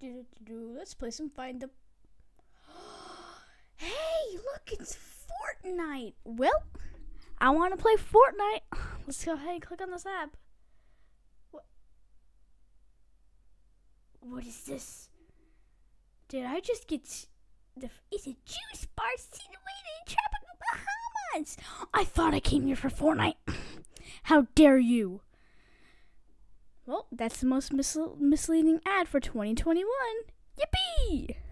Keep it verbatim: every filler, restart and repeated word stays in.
do, do, do. Let's play some Find the... Hey, look, it's FORTNITE. Well, I want to play FORTNITE. Let's go ahead and click on this app. What? What is this? Did I just get... The, it's a juice bar situated in tropical Bahamas. I thought I came here for FORTNITE. How dare you? Well, that's the most misle- misleading ad for twenty twenty-one. Yippee!